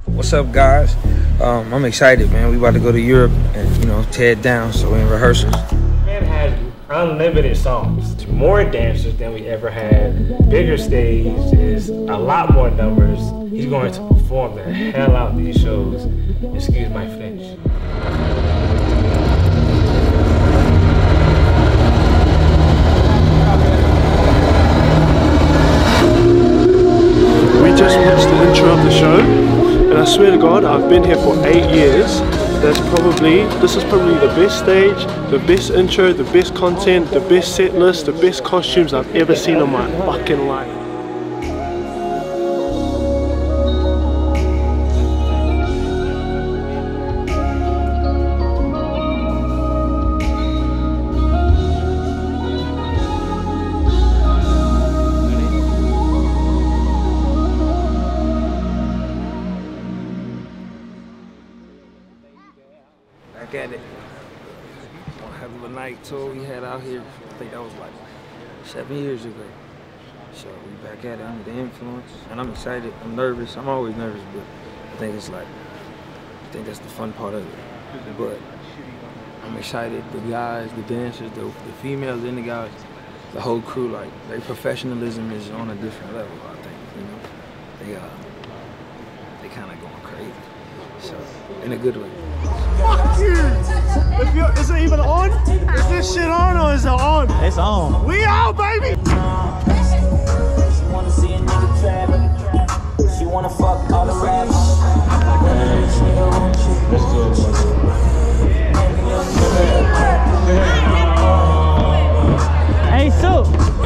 What's up, guys? I'm excited, man. We about to go to Europe and, tear it down, so we're in rehearsals. Man has unlimited songs, more dancers than we ever had, bigger stages, a lot more numbers. He's going to perform the hell out of these shows. Excuse my French. We just watched the intro of the show, and I swear to God, I've been here for 8 years. This is probably the best stage, the best intro, the best content, the best set list, the best costumes I've ever seen in my fucking life. Back at it. Hell of a night tour we had out here. I think that was like 7 years ago. So we back at it under the influence, and I'm excited. I'm nervous. I'm always nervous, but I think that's the fun part of it. But I'm excited. The guys, the dancers, the females, and the guys, the whole crew, like their professionalism is on a different level. I think they kind of going crazy. So in a good way. Fuck you! Is it even on? Is this shit on or is it on? It's on. We out, baby! She wanna see a nigga trap. She wanna fuck all the raps. Hey, so.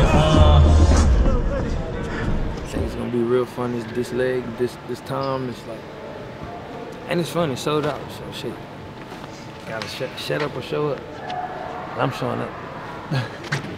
I think it's gonna be real fun. This leg, this time, it's like, and it's fun. It's sold out. So shit, gotta shut up or show up. I'm showing up.